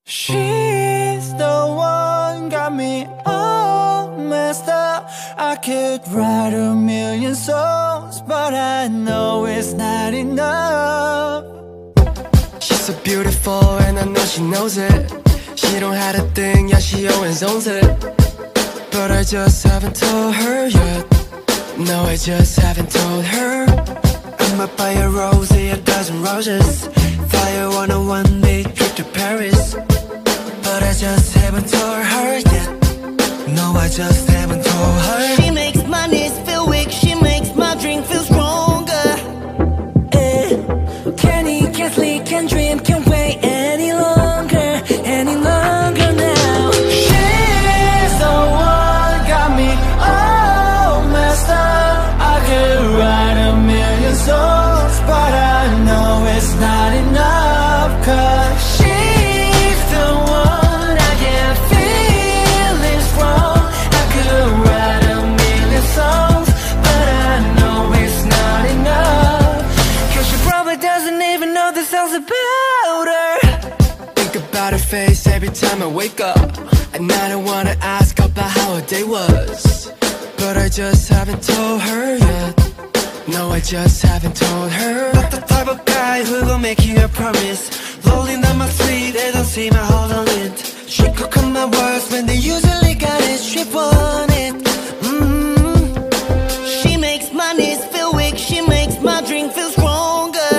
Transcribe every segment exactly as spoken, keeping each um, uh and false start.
She's the one, got me all messed up. I could write a million songs, but I know it's not enough. She's so beautiful and I know she knows it. She don't have a thing, yeah, she always owns it. But I just haven't told her yet. No, I just haven't told her. I might buy a rose, a dozen roses, fly her on a one-day trip to Paris. But I just haven't told her yet. No, I just haven't told her. She makes my knees feel weak, she makes my drink feel stronger. eh. Can't can't sleep, can't dream, can't wait any longer, any longer now. She's the one, got me all messed up. I could write a million songs, but I know it's not enough. Cause she's the one I get feelings from. I could write a million songs, but I know it's not enough. Cause she probably doesn't even know the songs about her. Think about her face every time I wake up, and I don't wanna ask about how her day was. But I just haven't told her yet. No, I just haven't told her. Not the type of guy who will make you a promise, rolling down my sleeve, they don't see my hold on it. She could cut my words when they usually got it, she want it. mm-hmm. She makes my knees feel weak, she makes my drink feel stronger.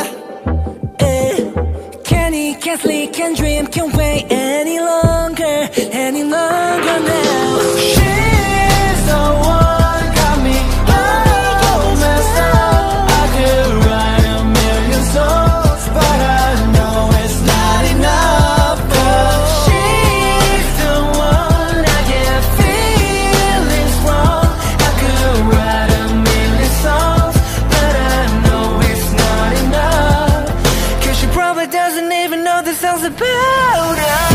eh. Can't eat, can't sleep, can't dream, can't wait any longer, any longer now. She's the one, got me all messed up. I could write a million songs, but I know it's not enough. Cause she's the one I get feelings from. I could write a million songs, but I know it's not enough. Cause she probably doesn't even know the songs about her.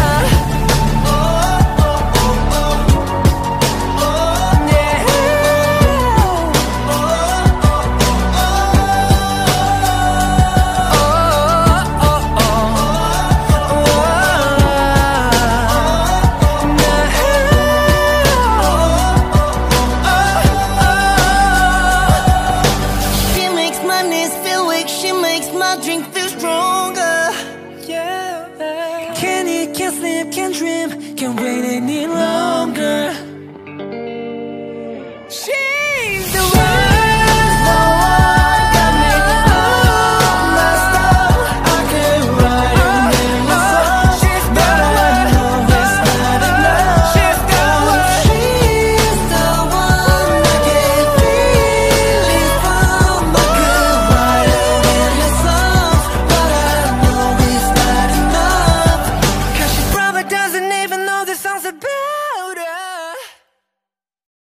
She makes my knees feel weak, she makes my drink feel stronger. Yeah. Can't eat, can't sleep, can't dream, can't wait any longer.